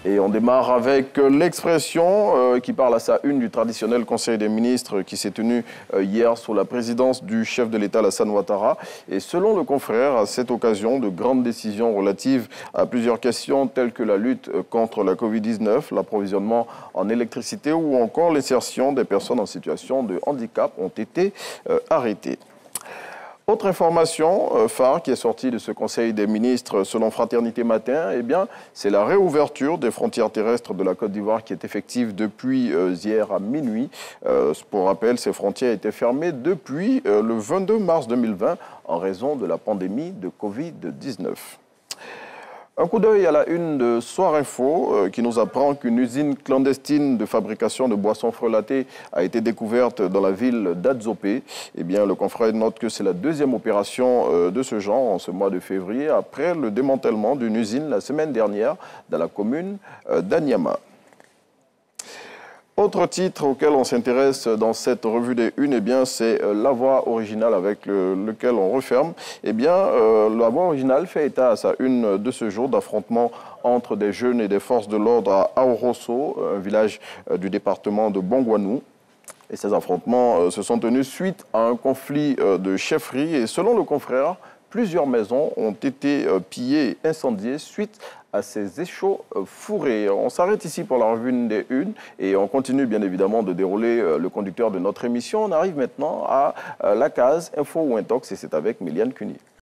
Et on démarre avec l'Expression qui parle à sa une du traditionnel Conseil des ministres qui s'est tenu hier sous la présidence du chef de l'État Alassane Ouattara. Et selon le confrère, à cette occasion, de grandes décisions relatives à plusieurs questions telles que la lutte contre la Covid-19, l'approvisionnement en électricité ou encore l'insertion des personnes en situation de handicap ont été arrêtées. Autre information phare qui est sortie de ce Conseil des ministres selon Fraternité Matin, eh bien, c'est la réouverture des frontières terrestres de la Côte d'Ivoire qui est effective depuis hier à minuit. Pour rappel, ces frontières étaient fermées depuis le 22 mars 2020 en raison de la pandémie de Covid-19. Un coup d'œil à la une de Soir Info qui nous apprend qu'une usine clandestine de fabrication de boissons frelatées a été découverte dans la ville d'Adzopé. Eh bien, le confrère note que c'est la deuxième opération de ce genre en ce mois de février après le démantèlement d'une usine la semaine dernière dans la commune d'Anyama. Autre titre auquel on s'intéresse dans cette revue des unes, eh bien, c'est la voix originale avec lequel on referme. Eh bien, la voix originale fait état à sa une de ce jour d'affrontements entre des jeunes et des forces de l'ordre à Aorosso, un village du département de Bongouanou. Et ces affrontements se sont tenus suite à un conflit de chefferie. Et selon le confrère, plusieurs maisons ont été pillées et incendiées suite à ces échauffourées. On s'arrête ici pour la revue des unes et on continue bien évidemment de dérouler le conducteur de notre émission. On arrive maintenant à la case Info ou Intox et c'est avec Méliane Cuny.